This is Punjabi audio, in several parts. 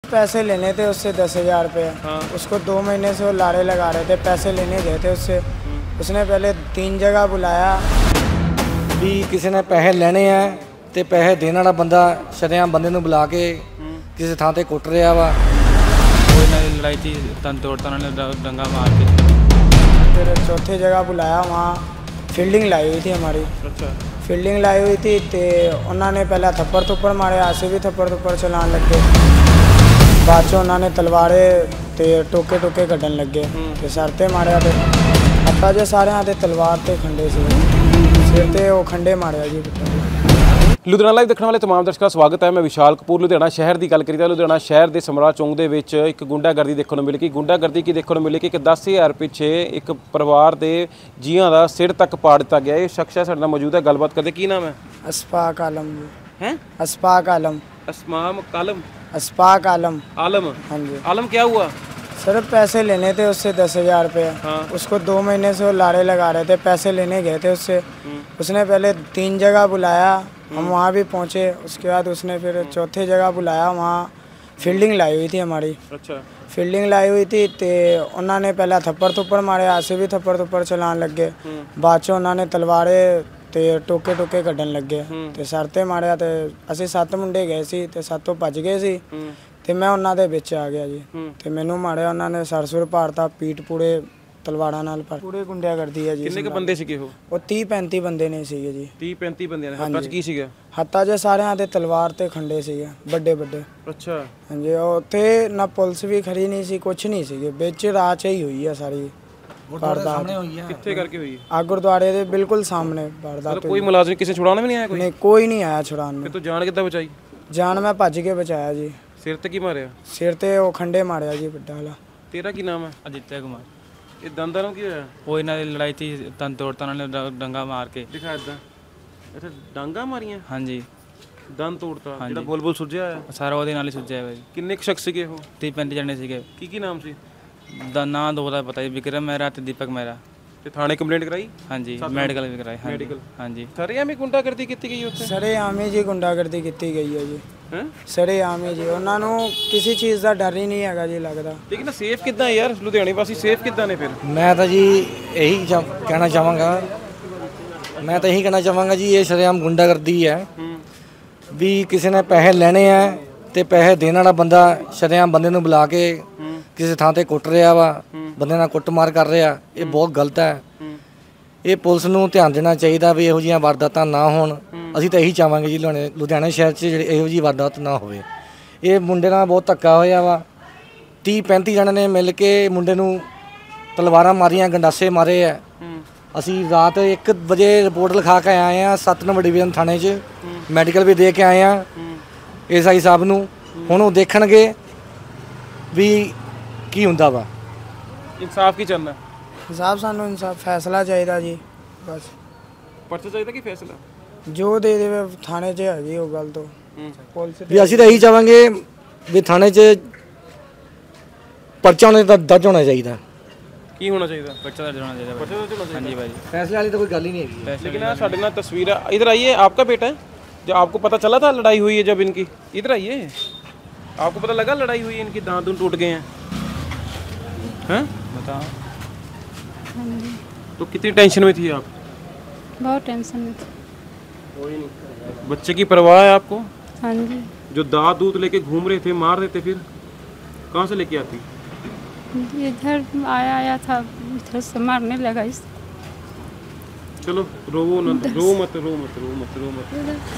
पैसे लेने थे उससे 10,000 रुपये। हाँ। उसको 2 महीने से वो लारे लगा रहे थे, पैसे लेने गए थे उससे। उसने पहले 3 जगह बुलाया भी किसी ने पैसे लेने हैं तो पैसे देने वाला बंदा शरेआम बंदे ਨੂੰ ਬੁਲਾ ਕੇ ਕਿਸੇ ਥਾਂ ਤੇ ਕੁੱਟ ਰਿਹਾ ਵਾ। कोई ना लड़ाई थी तन तोड़ता उन्होंने डंगा मार के। फिर चौथी जगह बुलाया, वहाँ फील्डिंग लाई हुई थी हमारी। अच्छा। फील्डिंग लाई हुई थी तो उन्होंने पहले थप्पड़ थुप्पड़ मारे, आसे भी थप्पड़ थुप्पड़ चलाने लग गए। बाद चो उन्होंने तलवारे ते टोके टोके कड्डन लग गए ते सर ते मारिया ते हत्था जे सारे ते तलवार ते खंडे से सिर ते वो खंडे मारिया जी। ਲੁਧਿਆਣਾ ਲਾਈਵ ਦੇਖਣ ਵਾਲੇ तमाम ਦਰਸ਼ਕਾਂ ਦਾ ਸਵਾਗਤ ਹੈ। ਮੈਂ ਵਿਸ਼ਾਲ ਕਪੂਰ। ਲੁਧਿਆਣਾ ਸ਼ਹਿਰ ਦੀ ਗੱਲ ਕਰੀਏ ਤਾਂ ਲੁਧਿਆਣਾ ਸ਼ਹਿਰ ਦੇ ਸਮਰਾ ਚੌਂਕ ਦੇ ਵਿੱਚ ਇੱਕ ਗੁੰਡਾਗਰਦੀ ਦੇਖਣ ਨੂੰ ਮਿਲੀ। ਕਿ ਗੁੰਡਾਗਰਦੀ ਕੀ ਦੇਖਣ ਨੂੰ ਮਿਲੀ ਕਿ 10,000 ਪਿੱਛੇ ਇੱਕ ਪਰਿਵਾਰ ਦੇ ਜੀਆਂ ਦਾ ਸਿਰ ਤੱਕ ਪਾੜ ਦਿੱਤਾ ਗਿਆ। ਇਹ ਸ਼ਖਸ ਹੈ ਸਾਡੇ ਨਾਲ ਮੌਜੂਦ ਹੈ, ਗੱਲਬਾਤ ਕਰਦੇ। ਕੀ ਨਾਮ ਹੈ? अशफाक आलम जी। हैं? अशफाक आलम। असमाम कालम अशफाक आलम। आलम। हाँ जी। आलम क्या हुआ? सर पैसे लेने थे उससे 10,000 रुपये। हाँ। उसको 2 महीने से वो लारे लगा रहे थे, पैसे लेने गए थे उससे। उसने पहले 3 जगह बुलाया, हम वहाँ भी पहुँचे। उसके बाद उसने फिर चौथी जगह बुलाया, वहाँ फील्डिंग लाई हुई थी हमारी। अच्छा। फील्डिंग लाई हुई थी तो उन्होंने पहले थप्पड़ थुप्पड़ मारे, आसे भी थप्पड़ थुप्पड़ चलाने लग गए। बाद चो उन्होंने तलवारे ते टोके टोके कड्डन लग गए ते सर ते मारिया ते ਅਸੀਂ 7 ਮੁੰਡੇ ਗਏ ਸੀ ਤੇ 7 ਭੱਜ ਗਏ ਸੀ ਤੇ ਮੈਂ ਉਹਨਾਂ ਦੇ ਵਿੱਚ ਆ ਗਿਆ ਜੀ ਤੇ ਮੈਨੂੰ ਮਾਰਿਆ ਉਹਨਾਂ ਨੇ, ਸਰਸੁਰ ਭਾਰਤਾ, ਪੀਠ ਪੂੜੇ ਤਲਵਾਰਾਂ ਨਾਲ ਪਰ ਪੂਰੇ ਗੁੰਡਿਆ ਕਰਦੀ ਹੈ ਜੀ। ਕਿੰਨੇ ਕ ਬੰਦੇ ਸੀਗੇ ਉਹ 30-35 ਬੰਦੇ ਨੇ ਸੀਗੇ ਜੀ। 30-35 ਬੰਦਿਆਂ ਦੇ ਹੱਥਾਂ 'ਚ ਕੀ ਸੀਗਾ? ਹੱਥਾਂ 'ਚ ਸਾਰਿਆਂ ਦੇ ਤਲਵਾਰ ਤੇ ਖੰਡੇ ਸੀਗੇ ਵੱਡੇ ਵੱਡੇ। ਅੱਛਾ। ਹਾਂਜੀ, ਉੱਥੇ ਨਾ ਪੁਲਿਸ ਵੀ ਖੜੀ ਨਹੀਂ ਸੀ, ਕੁਛ ਨਹੀਂ ਸੀਗੇ, ਵਿੱਚ ਰਾਹ 'ਚ ਹੀ ਹੋਈ ਆ ਸਾਰੀ ਵਾਰਦਾਤ। ਕਿੱਥੇ ਕਰਕੇ ਹੋਈ? ਆ ਗੁਰਦੁਆਰੇ ਦੇ ਬਿਲਕੁਲ ਸਾਹਮਣੇ ਵਾਰਦਾਤ। ਕੋਈ ਮੁਲਾਜ਼ਮ ਕਿਸੇ ਛੁਡਾਉਣ ਵੀ ਨਹੀਂ ਆਇਆ? ਕੋਈ ਨਹੀਂ, ਕੋਈ ਨਹੀਂ ਆਇਆ ਛੁਡਾਉਣ ਨੂੰ। ਫਿਰ ਤੂੰ ਜਾਨ ਕਿੱਦਾਂ ਬਚਾਈ? ਜਾਨ ਮੈਂ ਭੱਜ ਕੇ ਬਚਾਇਆ ਜੀ। ਸਿਰ ਤੇ ਕੀ ਮਾਰਿਆ? ਸਿਰ ਤੇ ਉਹ ਖੰਡੇ ਮਾਰਿਆ ਜੀ ਵੱਡਾ ਵਾਲਾ। ਤੇਰਾ ਕੀ ਨਾਮ ਹੈ? आदित्य कुमार। ਇਹ ਦੰਦਾਂ ਨੂੰ ਕੀ ਹੋਇਆ? कोई ना लड़ाई थी तन तोड़ता उन्होंने डंगा मार के। ਦਿਖਾ ਇਦਾਂ। ਅੱਛਾ, ਡਾਂਗਾ ਮਾਰੀਆਂ? हाँ जी। ਦੰਦ ਤੋੜਤਾ ਜਿਹੜਾ ਬੋਲ ਸੁੱਜਿਆ ਹੋਇਆ? सारा वो दिन सुझा है भाई। ਕਿੰਨੇ ਕੁ ਸ਼ਖਸ ਸੀਗੇ ਉਹ? 30-35 जने सीगे। ਕੀ ਨਾਮ ਸੀ? ना दो का पता है, विक्रम मेहरा ते दीपक मेहरा। ਤੇ ਥਾਣੇ ਕੰਪਲੇਂਟ ਕਰਾਈ? हाँ जी, मेडिकल भी कराई। हाँ जी। हाँ जी। ਸਾਰੇ ਐਵੇਂ ਗੁੰਡਾਗਰਦੀ ਕੀਤੀ ਗਈ ਉੱਥੇ? ਸਰੇ ਆਮੀ ਜੀ ਗੁੰਡਾਗਰਦੀ ਕੀਤੀ ਗਈ ਹੈ ਜੀ। ਹੈ? ਸਰੇ ਆਮੀ ਜੀ, ਉਹਨਾਂ ਨੂੰ ਕਿਸੇ ਚੀਜ਼ ਦਾ ਡਰ ਹੀ ਨਹੀਂ ਹੈਗਾ ਜੀ ਲੱਗਦਾ। ਲੇਕਿਨ ਸੇਫ ਕਿੱਦਾਂ ਯਾਰ? ਲੁਧਿਆਣੇ ਵਾਸੀ ਸੇਫ ਕਿੱਦਾਂ ਨੇ ਫਿਰ? ਮੈਂ ਤਾਂ ਜੀ ਇਹੀ ਕਹਿਣਾ ਚਾਹਾਂਗਾ ਜੀ ਇਹ ਸ਼ਰੇਆਮ ਗੁੰਡਾਗਰਦੀ ਹੈ। ਵੀ ਕਿਸੇ ਨੇ ਪੈਸੇ ਲੈਣੇ ਆ ਤੇ ਪੈਸੇ ਦੇਣ ਵਾਲਾ ਬੰਦਾ ਸ਼ਰੇਆਮ ਬੰਦੇ ਨੂੰ ਬੁਲਾ ਕੇ ਕਿਸੇ ਥਾਂ ਤੇ ਕੁੱਟ ਰਿਹਾ ਵਾ, ਬੰਦੇ ਨਾਲ ਕੁੱਟਮਾਰ ਕਰ ਰਿਹਾ। ਇਹ ਬਹੁਤ ਗਲਤ ਹੈ। ਇਹ ਪੁਲਿਸ ਨੂੰ ਧਿਆਨ ਦੇਣਾ ਚਾਹੀਦਾ ਵੀ ਇਹੋ ਜਿਹੀਆਂ ਵਾਰਦਾਤਾਂ ਨਾ ਹੋਣ। ਅਸੀਂ ਤਾਂ ਇਹੀ ਚਾਹਾਂਗੇ ਜੀ ਲੁਧਿਆਣਾ ਸ਼ਹਿਰ 'ਚ ਜਿਹੜੀ ਇਹੋ ਜਿਹੀ ਵਾਰਦਾਤ ਨਾ ਹੋਵੇ। ਇਹ ਮੁੰਡੇ ਨਾਲ ਬਹੁਤ ਧੱਕਾ ਹੋਇਆ ਵਾ। 30-35 ਜਣੇ ਨੇ ਮਿਲ ਕੇ ਮੁੰਡੇ ਨੂੰ ਤਲਵਾਰਾਂ ਮਾਰੀਆਂ, ਗੰਡਾਸੇ ਮਾਰੇ ਆ। ਅਸੀਂ ਰਾਤ 1 ਵਜੇ ਰਿਪੋਰਟ ਲਿਖਾ ਕੇ ਆਏ ਆ 7 ਨੰਬਰ ਡਿਵੀਜ਼ਨ ਥਾਣੇ 'ਚ, ਮੈਡੀਕਲ ਵੀ ਦੇ ਕੇ ਆਏ ਆ SI ਸਾਹਿਬ ਨੂੰ। ਹੁਣ ਉਹ ਦੇਖਣਗੇ ਵੀ ਕੀ ਹੁੰਦਾ ਵਾ। ਇਨਸਾਫ ਕੀ ਚਾਹੁੰਦਾ? ਹਿਸਾਬ ਸਾਨੂੰ ਇਨਸਾਫ ਫੈਸਲਾ ਚਾਹੀਦਾ ਜੀ ਬਸ। ਪਰਚਾ ਚਾਹੀਦਾ ਕਿ ਫੈਸਲਾ? ਜੋ ਦੇ ਦੇਵੇ ਥਾਣੇ 'ਚ ਹੈਗੀ ਉਹ ਗੱਲ ਤੋਂ ਪੁਲਿਸ ਵੀ ਅਸੀਂ ਤਾਂ ਇਹੀ ਚਾਹਾਂਗੇ ਵੀ ਥਾਣੇ 'ਚ ਪਰਚਾ ਹੋਣਾ ਤਾਂ ਦਰਜ ਹੋਣਾ ਚਾਹੀਦਾ। ਕੀ ਹੋਣਾ ਚਾਹੀਦਾ? पर्चा दर्ज होना चाहिए। ਪਰਚਾ ਦਰਜ ਹੋਣਾ हाँ जी भाई। फैसले वाली तो कोई गल ही नहीं है। लेकिन ਸਾਡੇ ਨਾਲ तस्वीर है। इधर आइए, आपका बेटा है? जब आपको पता चला था लड़ाई हुई है जब इनकी, इधर आइए, आपको पता लगा लड़ाई हुई है इनकी, दांत टूट गए हैं? हैं? बताओ। तो कितनी टेंशन में थी आप? बहुत टेंशन में थी। कोई नहीं। बच्चे की परवाह है आपको? हाँ जी। जो दांत दूध लेके घूम रहे थे, मार रहे थे, फिर कहाँ से लेके आती? इधर आया था, इधर से मारने लगा इस। चलो रो मत, रो मत, रो मत, रो मत, रो मत।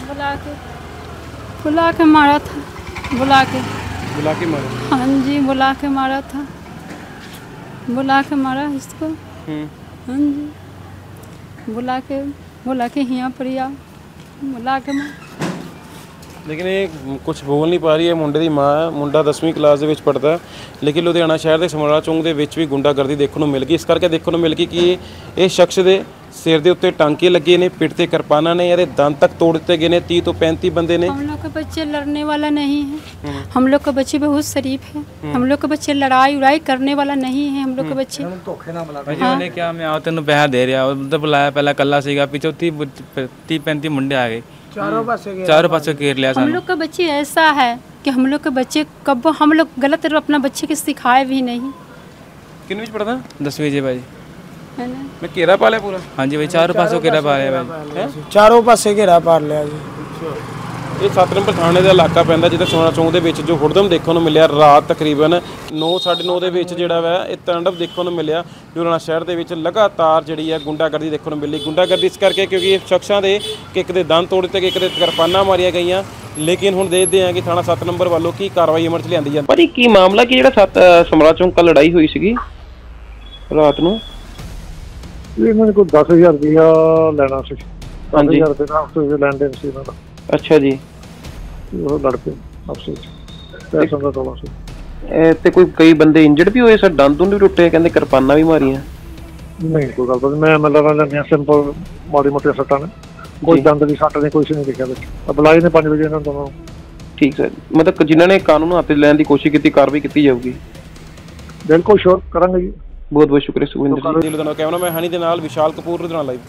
बुला के मारा था। बुला के मारा? हाँ जी, बुला के मारा था। बुला के मारा इसको। हाँ जी, बुला के यहाँ पर आ, बुला के मारा। ਲੇਕਿਨ ਇਹ ਕੁਝ ਬੋਲ ਨਹੀਂ ਪਾ ਰਹੀ ਹੈ। ਮੁੰਡੇ ਦੀ ਮਾਂ, ਮੁੰਡਾ 10ਵੀਂ ਕਲਾਸ ਦੇ ਵਿੱਚ ਪੜ੍ਹਦਾ। ਲੇਕਿਨ ਲੁਧਿਆਣਾ ਸ਼ਹਿਰ ਦੇ ਸਮਰਾ ਚੌਂਕ ਦੇ ਵਿੱਚ ਵੀ ਗੁੰਡਾਗਰਦੀ ਦੇਖਣ ਨੂੰ ਮਿਲ ਗਈ। ਇਸ ਕਰਕੇ ਦੇਖਣ ਨੂੰ ਮਿਲ ਗਈ ਕਿ ਇਹ ਸ਼ਖਸ ਦੇ ਸਿਰ ਦੇ ਉੱਤੇ ਟਾਂਕੇ ਲੱਗੇ ਨੇ, ਪਿੱਠ ਤੇ ਕਿਰਪਾਨਾਂ ਨੇ, ਇਹਦੇ ਦੰਦ ਤੱਕ ਤੋੜ ਦਿੱਤੇ ਗਏ ਨੇ। 30 ਤੋਂ 35 ਬੰਦੇ ਨੇ। हम लोग के बच्चे लड़ने वाला नहीं है। हम लोग के बच्चे बहुत शरीफ है। हम लोग के बच्चे लड़ाई उड़ाई करने वाला नहीं है। हम लोग के बच्चे भाजी ਉਹਨੇ ਕਿਹਾ ਮੈਂ ਆ ਤੈਨੂੰ ਪੈਸਾ ਦੇ ਰਿਹਾ। ਉਧਰ ਬੁਲਾਇਆ, ਪਹਿਲਾਂ ਕੱਲਾ ਸੀਗਾ, ਪਿੱਛੋਂ 30-35 ਮੁੰਡੇ ਆ ਗਏ। चारों पासे के चारों पासों घेर लिया हम सानू। लोग का बच्चे ऐसा है कि हम लोग के बच्चे कब हम लोग गलत अपना बच्चे के सिखाए भी नहीं ਕਿੰਨੇ ਵਿੱਚ ਪੜਦਾ 10वीं जी भाई। है ना। ਮੈਂ ਘੇਰਾ ਪਾ ਲਿਆ ਪੂਰਾ। हाँ जी भाई, चारों पासों घेरा पा लिया भाई। चारों पासे घेरा पार लिया जी। ਇਹ 7 ਨੰਬਰ ਥਾਣੇ ਦਾ ਇਲਾਕਾ ਪੈਂਦਾ ਜਿੱਥੇ ਸੋਨਾ ਚੌਂਕ ਦੇ ਵਿੱਚ ਜੋ ਹੁੜਦਮ ਦੇਖਣ ਨੂੰ ਮਿਲਿਆ ਰਾਤ ਤਕਰੀਬਨ 9:30 ਦੇ ਵਿੱਚ ਜਿਹੜਾ ਵਾ ਇਹ ਤਾਂਡਵ ਦੇਖਣ ਨੂੰ ਮਿਲਿਆ। ਲੁਧਿਆਣਾ ਸ਼ਹਿਰ ਦੇ ਵਿੱਚ ਲਗਾਤਾਰ ਜਿਹੜੀ ਹੈ ਗੁੰਡਾਗਰਦੀ ਦੇਖਣ ਨੂੰ ਮਿਲੀ। ਗੁੰਡਾਗਰਦੀ ਇਸ ਕਰਕੇ ਕਿਉਂਕਿ ਇਹ ਸ਼ਖਸਾਂ ਦੇ ਇੱਕ ਦੇ ਦੰਦ ਤੋੜ ਦਿੱਤੇ ਗਏ, ਇੱਕ ਦੇ ਕਿਰਪਾਨਾਂ ਮਾਰੀਆਂ ਗਈਆਂ। ਲੇਕਿਨ ਹੁਣ ਦੇਖਦੇ ਹਾਂ ਕਿ ਥਾਣਾ 7 ਨੰਬਰ ਵੱਲੋਂ ਕੀ ਕਾਰਵਾਈ ਅਮਲ 'ਚ ਲਿਆਂਦੀ ਜਾਂਦੀ। ਪਰ ਕੀ ਮਾਮਲਾ ਕਿ ਜਿਹੜਾ ਸਮਰਾ ਚੌਂਕ ਕੱਲ ਲੜਾਈ ਹੋਈ ਸੀਗੀ ਰਾਤ ਨੂੰ? ਇਹਨਾਂ ਨੇ ਕੋਈ 10,000 ਰੁਪਇਆ ਲੈਣਾ ਸੀ। ਹਾਂਜੀ। 10,000 ਰੁਪਏ ਦਾ ਆਪਸ ਲੈਣ ਦੇਣ ਸੀ ਇਹਨਾਂ ਦਾ। ਅੱਛਾ ਜੀ। ਉਹ ਲੜ ਪਏ ਆਪਸ ਵਿੱਚ, ਪੈਸਾ ਦਾ ਰੌਲਾ ਸੀ। ਤੇ ਕੋਈ ਕਈ ਬੰਦੇ ਇੰਜਰਡ ਵੀ ਹੋਏ ਸਰ, ਦੰਦ ਦੁੰਦ ਵੀ ਟੁੱਟੇ, ਕਹਿੰਦੇ ਕਿਰਪਾਨਾਂ ਵੀ ਮਾਰੀਆਂ। ਨਹੀਂ ਕੋਈ ਗੱਲ ਬਾਤ, ਮੈਂ ਮਤਲਬ ਲੈਂਦੇ ਸਿੰਪਲ ਮਾੜੀ ਮੋਟੀ ਸੱਟਾਂ ਨੇ, ਕੋਈ ਦੰਦ ਦੀ ਸੱਟ ਨਹੀਂ, ਕੁਛ ਨਹੀਂ ਦਿਖਿਆ ਵਿੱਚ। ਬੁਲਾਏ ਨੇ 5 ਵਜੇ ਇਹਨਾਂ ਨੂੰ ਦੋਨੋਂ। ਠੀਕ ਸਰ, ਮਤਲਬ ਜਿਨ੍ਹਾਂ ਨੇ ਕਾਨੂੰਨ ਹੱਥ ਲੈਣ ਦੀ ਕੋਸ਼ਿਸ਼ ਕੀਤੀ ਕਾਰਵਾਈ ਕੀਤੀ ਜਾਊਗੀ। ਬਿਲਕੁਲ ਸ਼ੋਰ ਕਰਾਂਗੇ ਜੀ। ਬਹੁਤ ਬਹੁਤ ਸ਼ੁਕਰੀਆ ਸੁਖਵਿੰਦਰ ਜੀ। ਲੁਧਿਆਣਾ ਕੈਮਰਾਮੈਨ ਹਨੀ ਦੇ ਨਾਲ ਵਿਸ਼ਾਲ ਕਪੂਰ, ਲੁਧਿਆਣਾ ਲਾਈਵ।